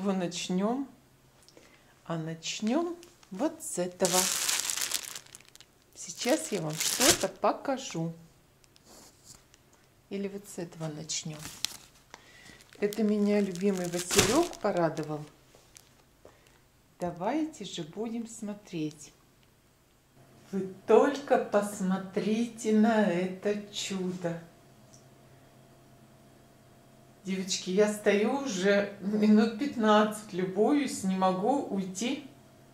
чего начнем? А начнем вот с этого. Сейчас я вам что-то покажу. Или вот с этого начнем. Это меня любимый Василек порадовал. Давайте же будем смотреть. Вы только посмотрите на это чудо. Девочки, я стою уже минут 15, любуюсь, не могу уйти.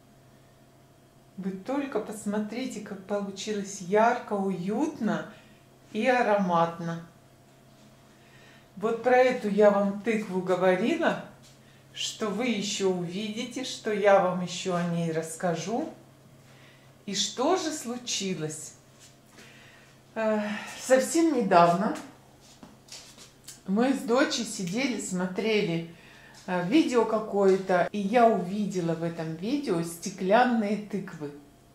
Вы только посмотрите, как получилось ярко, уютно и ароматно. Вот про эту я вам тыкву говорила, что вы еще увидите, что я вам еще о ней расскажу. И что же случилось? Совсем недавно мы с дочей сидели, смотрели видео какое-то, и я увидела в этом видео стеклянные тыквы.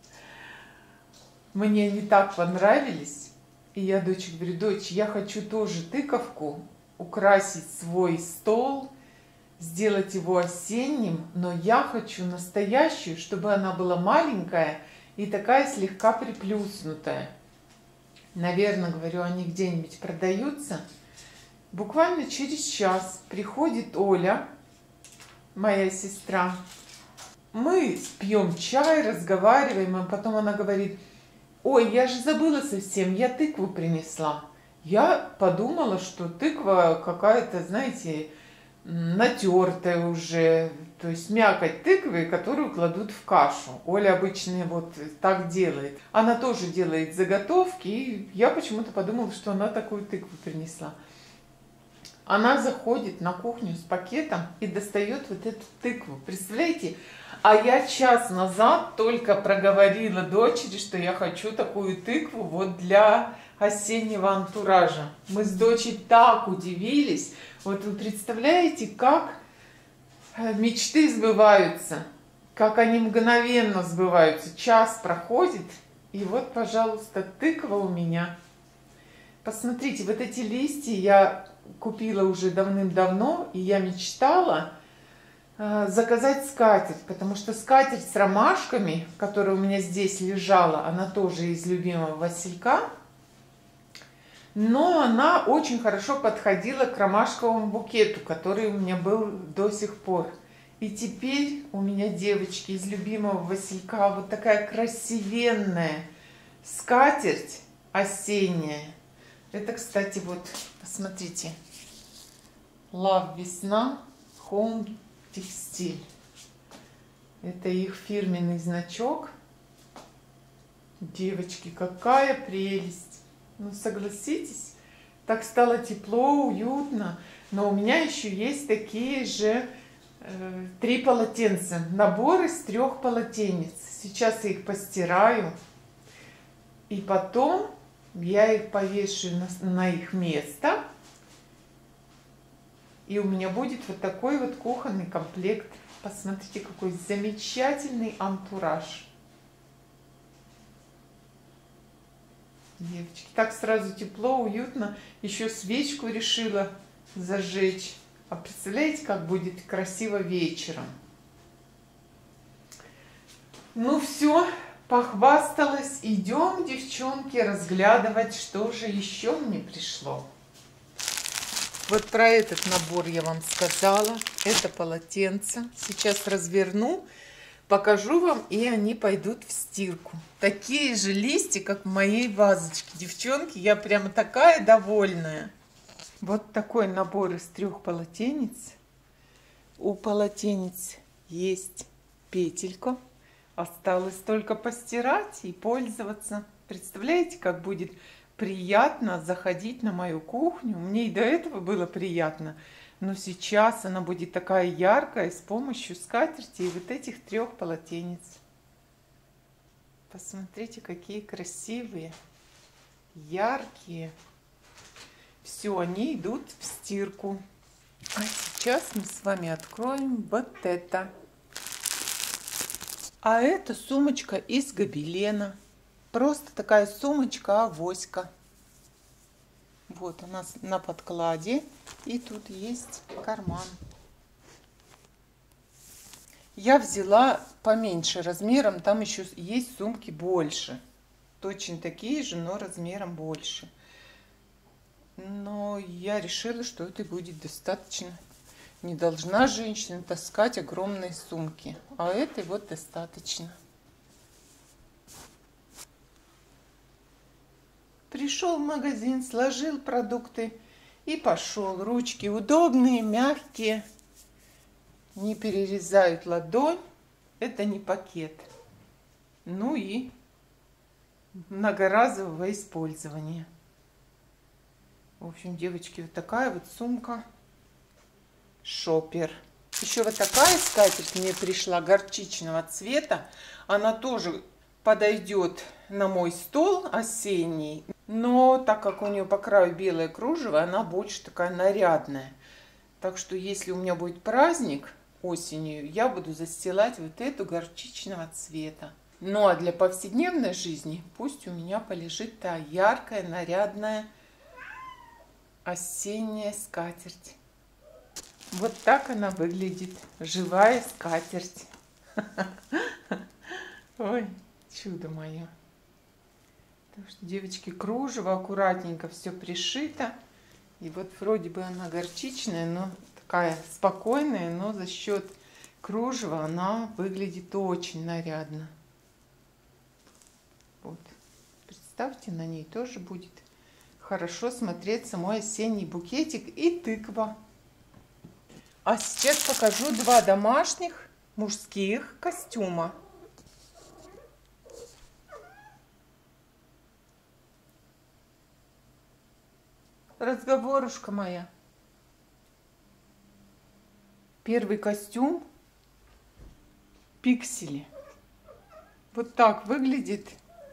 Мне они так понравились, и я доче говорю: дочь, я хочу тоже тыковку, украсить свой стол, сделать его осенним, но я хочу настоящую, чтобы она была маленькая и такая слегка приплюснутая. Наверное, говорю, они где-нибудь продаются. Буквально через час приходит Оля, моя сестра. Мы пьем чай, разговариваем, а потом она говорит: ой, я же забыла совсем, я тыкву принесла. Я подумала, что тыква какая-то, знаете, натертая уже, то есть мякоть тыквы, которую кладут в кашу. Оля обычно вот так делает. Она тоже делает заготовки, и я почему-то подумала, что она такую тыкву принесла. Она заходит на кухню с пакетом и достает вот эту тыкву. Представляете? А я час назад только проговорила дочери, что я хочу такую тыкву вот для осеннего антуража. Мы с дочей так удивились. Вот вы представляете, как мечты сбываются, как они мгновенно сбываются. Час проходит, и вот, пожалуйста, тыква у меня. Посмотрите, вот эти листья я купила уже давным-давно, и я мечтала заказать скатерть, потому что скатерть с ромашками, которая у меня здесь лежала, она тоже из любимого Василька, но она очень хорошо подходила к ромашковому букету, который у меня был до сих пор. И теперь у меня, девочки, из любимого Василька вот такая красивенная скатерть осенняя. Это, кстати, вот, посмотрите, Love Весна Home Textile. Это их фирменный значок. Девочки, какая прелесть! Ну, согласитесь, так стало тепло, уютно. Но у меня еще есть такие же 3 полотенца. Набор из 3 полотенец. Сейчас я их постираю. И потом я их повешу на их место. И у меня будет вот такой вот кухонный комплект. Посмотрите, какой замечательный антураж. Девочки, так сразу тепло, уютно. Еще свечку решила зажечь. А представляете, как будет красиво вечером? Ну все, похвасталась. Идем, девчонки, разглядывать, что же еще мне пришло. Вот про этот набор я вам сказала. Это полотенце. Сейчас разверну, покажу вам, и они пойдут в стирку. Такие же листья, как в моей вазочке. Девчонки, я прямо такая довольная. Вот такой набор из 3 полотенец. У полотенец есть петелька. Осталось только постирать и пользоваться. Представляете, как будет приятно заходить на мою кухню. Мне и до этого было приятно. Но сейчас она будет такая яркая с помощью скатерти и вот этих 3 полотенец. Посмотрите, какие красивые, яркие. Все, они идут в стирку. А сейчас мы с вами откроем вот это. А это сумочка из гобелена. Просто такая сумочка-авоська. Вот она на подкладе. И тут есть карман. Я взяла поменьше размером, там еще есть сумки больше. Точно такие же, но размером больше. Но я решила, что это будет достаточно. Не должна женщина таскать огромные сумки, а этой вот достаточно. Пришел в магазин, сложил продукты и пошел. Ручки удобные, мягкие, не перерезают ладонь. Это не пакет. Ну и многоразового использования. В общем, девочки, вот такая вот сумка Шопер. Еще вот такая скатерть мне пришла горчичного цвета. Она тоже подойдет на мой стол осенний. Но так как у нее по краю белое кружево, она больше такая нарядная. Так что если у меня будет праздник осенью, я буду застилать вот эту горчичного цвета. Ну а для повседневной жизни пусть у меня полежит та яркая, нарядная осенняя скатерть. Вот так она выглядит. Живая скатерть. Ой, чудо мое. Так что, девочки, кружево аккуратненько все пришито. И вот вроде бы она горчичная, но такая спокойная, но за счет кружева она выглядит очень нарядно. Вот. Представьте, на ней тоже будет хорошо смотреться мой осенний букетик и тыква. А сейчас покажу два домашних мужских костюма. Разговорушка моя. Первый костюм пиксели. Вот так выглядит.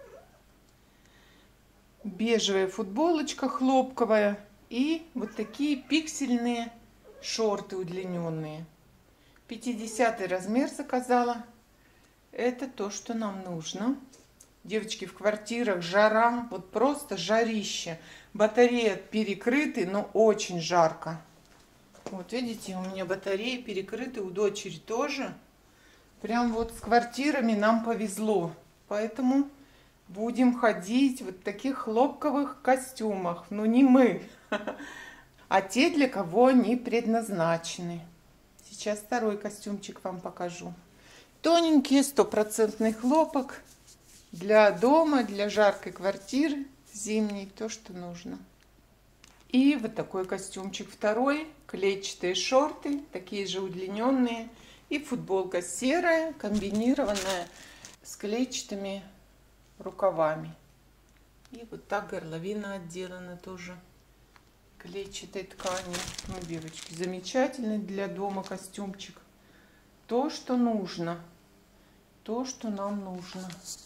Бежевая футболочка хлопковая и вот такие пиксельные шорты удлиненные. 50 размер заказала. Это то, что нам нужно. Девочки, в квартирах жара, вот просто жарище. Батареи перекрыты, но очень жарко. Вот видите, у меня батареи перекрыты, у дочери тоже. Прям вот с квартирами нам повезло. Поэтому будем ходить вот в таких хлопковых костюмах. Но не мы, а те, для кого они предназначены. Сейчас второй костюмчик вам покажу. Тоненький, стопроцентный хлопок. Для дома, для жаркой квартиры зимней, то, что нужно. И вот такой костюмчик второй. Клетчатые шорты, такие же удлиненные. И футболка серая, комбинированная с клетчатыми рукавами. И вот так горловина отделана тоже клетчатой тканью. Ну, девочки, замечательный для дома костюмчик. То, что нужно. То, что нам нужно.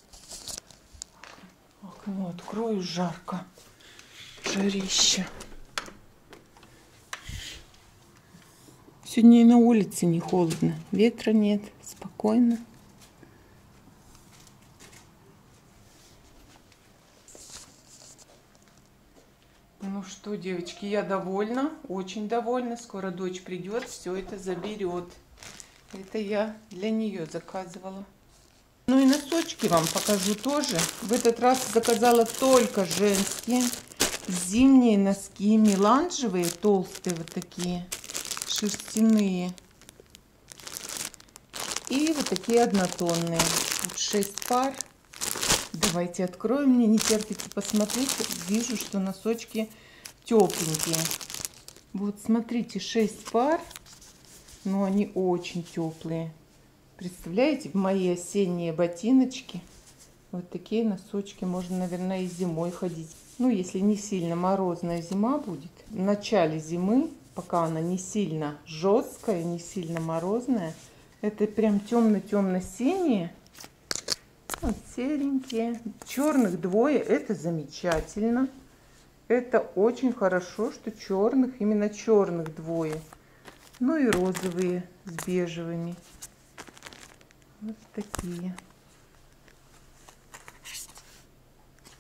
Окно открою, жарко. Жарище. Сегодня и на улице не холодно. Ветра нет. Спокойно. Ну что, девочки, я довольна, очень довольна. Скоро дочь придет, все это заберет. Это я для нее заказывала. Ну и носочки вам покажу тоже. В этот раз заказала только женские. Зимние носки, меланжевые, толстые вот такие, шерстяные. И вот такие однотонные. Вот 6 пар. Давайте откроем, мне не терпится посмотреть. Вижу, что носочки тепленькие. Вот смотрите, 6 пар, но они очень теплые. Представляете, мои осенние ботиночки. Вот такие носочки можно, наверное, и зимой ходить. Ну, если не сильно морозная зима будет. В начале зимы, пока она не сильно жесткая, не сильно морозная, это прям темно-темно-синие. Вот серенькие. Черных двое. Это замечательно. Это очень хорошо, что черных, именно черных двое. Ну и розовые с бежевыми. Вот такие.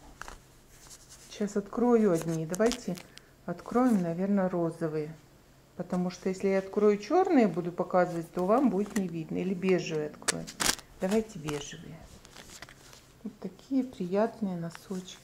Сейчас открою одни. Давайте откроем, наверное, розовые. Потому что если я открою черные, буду показывать, то вам будет не видно. Или бежевые открою. Давайте бежевые. Вот такие приятные носочки.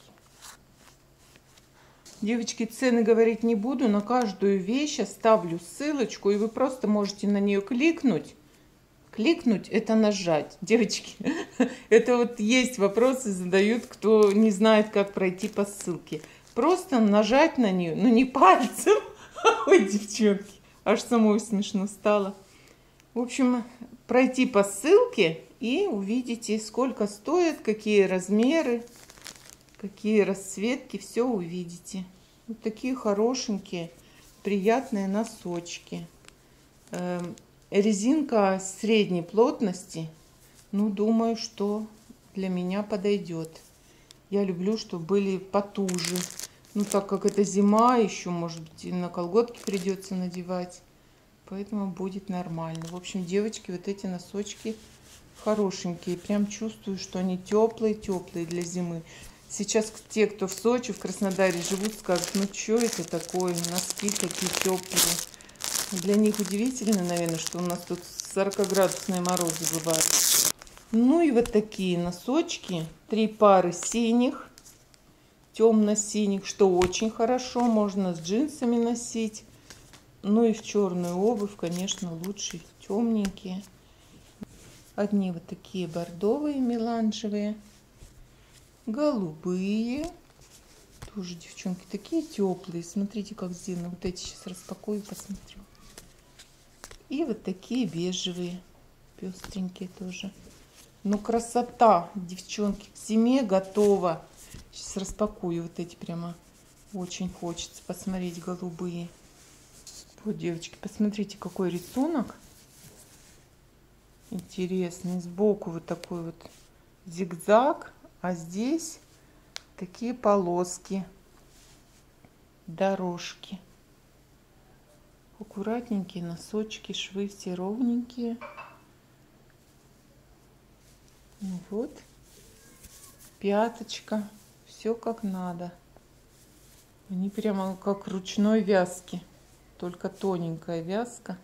Девочки, цены говорить не буду. На каждую вещь оставлю ссылочку. И вы просто можете на нее кликнуть. Кликнуть — это нажать. Девочки, это вот есть вопросы задают, кто не знает, как пройти по ссылке. Просто нажать на нее, но не пальцем. Ой, девчонки, аж самой смешно стало. В общем, пройти по ссылке и увидите, сколько стоит, какие размеры, какие расцветки, все увидите. Вот такие хорошенькие, приятные носочки. Резинка средней плотности, ну, думаю, что для меня подойдет. Я люблю, чтобы были потуже. Ну, так как это зима, еще, может быть, и на колготки придется надевать. Поэтому будет нормально. В общем, девочки, вот эти носочки хорошенькие. Прям чувствую, что они теплые-теплые для зимы. Сейчас те, кто в Сочи, в Краснодаре живут, скажут, ну, что это такое? Носки такие теплые. Для них удивительно, наверное, что у нас тут 40-градусные морозы бывают. Ну и вот такие носочки. 3 пары синих, темно-синих, что очень хорошо. Можно с джинсами носить. Ну и в черную обувь, конечно, лучше темненькие. Одни вот такие бордовые, меланжевые. Голубые. Тоже, девчонки, такие теплые. Смотрите, как сделано. Вот эти сейчас распакую и посмотрю. И вот такие бежевые, пестренькие тоже. Ну, красота, девчонки, к зиме готова. Сейчас распакую вот эти прямо. Очень хочется посмотреть голубые. Вот, девочки, посмотрите, какой рисунок. Интересный. Сбоку вот такой вот зигзаг. А здесь такие полоски. Дорожки. Аккуратненькие носочки, швы все ровненькие. Ну вот, пяточка, все как надо. Они прямо как ручной вязки, только тоненькая вязка.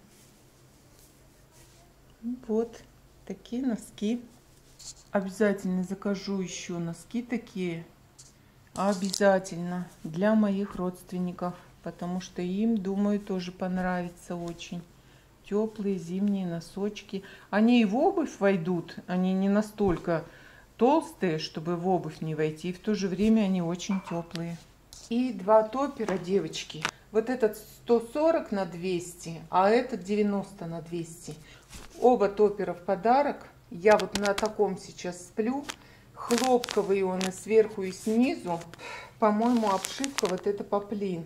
Вот такие носки. Обязательно закажу еще носки такие. Обязательно для моих родственников. Потому что им, думаю, тоже понравится очень. Теплые зимние носочки. Они и в обувь войдут. Они не настолько толстые, чтобы в обувь не войти. И в то же время они очень теплые. И 2 топера, девочки. Вот этот 140 на 200, а этот 90 на 200. Оба топера в подарок. Я вот на таком сейчас сплю. Хлопковый он и сверху, и снизу. По-моему, обшивка вот это поплин.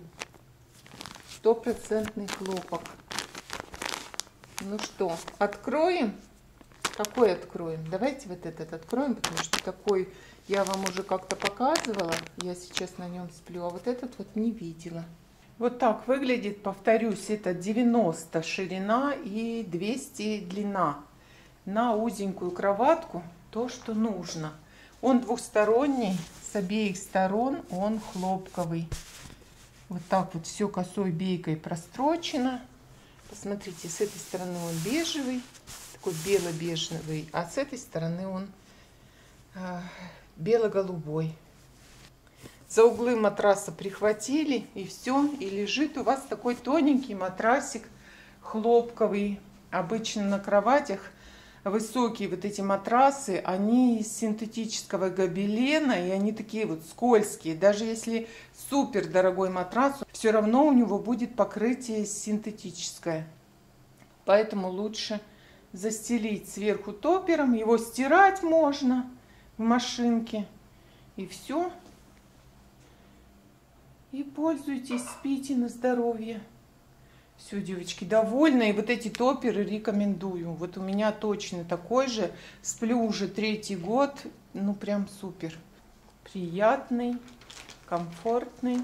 100% хлопок. Ну что, откроем? Какой откроем? Давайте вот этот откроем, потому что такой я вам уже как-то показывала. Я сейчас на нем сплю, а вот этот вот не видела. Вот так выглядит, повторюсь, это 90 ширина и 200 длина. На узенькую кроватку то, что нужно. Он двухсторонний, с обеих сторон он хлопковый. Вот так вот все косой бейкой прострочено. Посмотрите, с этой стороны он бежевый, такой бело-бежевый, а с этой стороны он бело-голубой. За углы матраса прихватили, и все, и лежит у вас такой тоненький матрасик хлопковый. Обычно на кроватях высокие вот эти матрасы, они из синтетического гобелена, и они такие вот скользкие. Даже если супер дорогой матрас, все равно у него будет покрытие синтетическое. Поэтому лучше застелить сверху топером. Его стирать можно в машинке. И все. И пользуйтесь, спите на здоровье. Все, девочки, довольна. И вот эти топеры рекомендую. Вот у меня точно такой же. Сплю уже 3-й год. Ну, прям супер. Приятный, комфортный.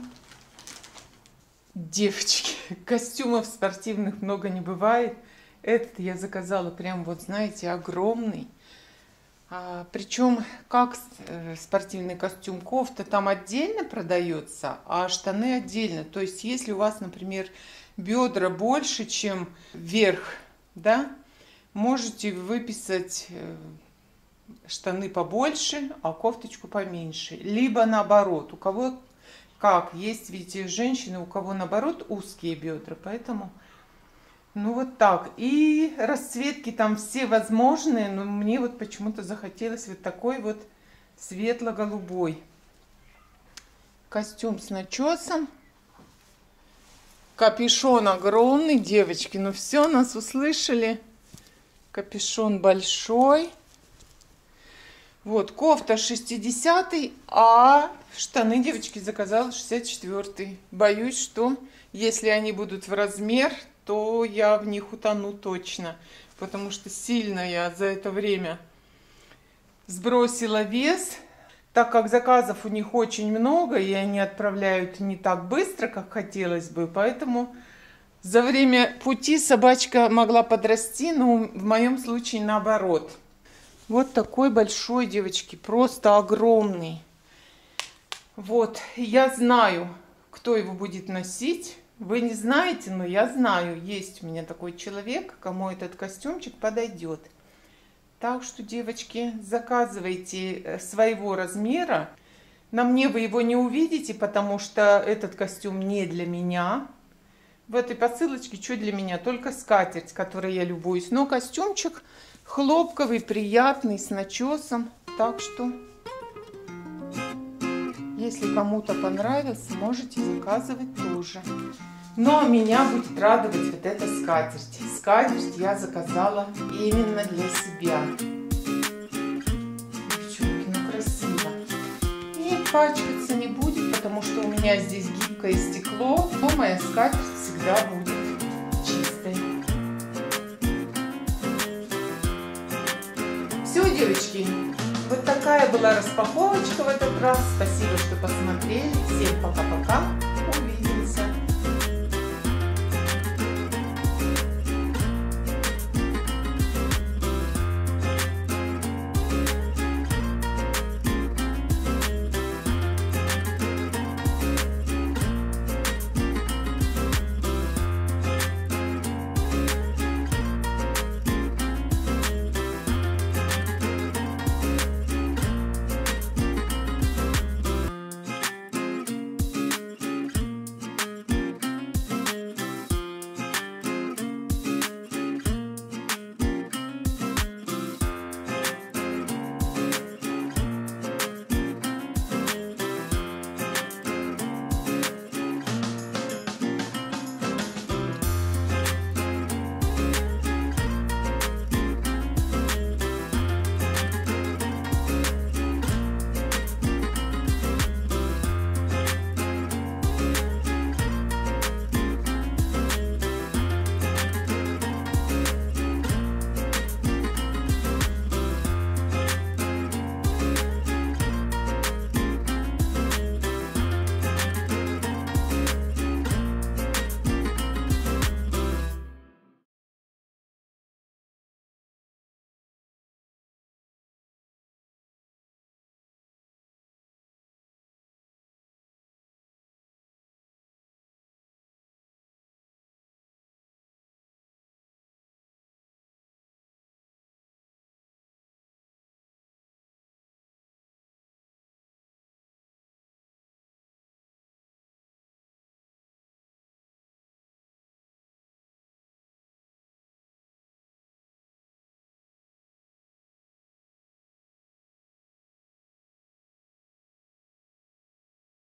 Девочки, костюмов спортивных много не бывает. Этот я заказала прям, вот знаете, огромный. Причем как спортивный костюм, кофта там отдельно продается, а штаны отдельно. То есть если у вас, например, бедра больше, чем верх, да, можете выписать штаны побольше, а кофточку поменьше. Либо наоборот, у кого как. Есть, видите, женщины, у кого наоборот узкие бедра, поэтому, ну вот так. И расцветки там все возможные, но мне вот почему-то захотелось вот такой вот светло-голубой. Костюм с начесом. Капюшон огромный, девочки. Ну все, нас услышали. Капюшон большой. Вот, кофта 60-й, а штаны, девочки, заказала 64-й. Боюсь, что если они будут в размер, то я в них утону точно. Потому что сильно я за это время сбросила вес. Так как заказов у них очень много, и они отправляют не так быстро, как хотелось бы, поэтому за время пути собачка могла подрасти, но в моем случае наоборот. Вот такой большой, девочки, просто огромный. Вот, я знаю, кто его будет носить. Вы не знаете, но я знаю, есть у меня такой человек, кому этот костюмчик подойдет. Так что, девочки, заказывайте своего размера. На мне вы его не увидите, потому что этот костюм не для меня. В этой посылочке что для меня? Только скатерть, которой я любуюсь. Но костюмчик хлопковый, приятный, с начесом. Так что, если кому-то понравился, можете заказывать тоже. Но меня будет радовать вот эта скатерть. Скатерть я заказала именно для себя. Девчонки, ну красиво. И пачкаться не будет, потому что у меня здесь гибкое стекло. Но моя скатерть всегда будет чистой. Все, девочки. Вот такая была распаковочка в этот раз. Спасибо, что посмотрели. Всем пока-пока.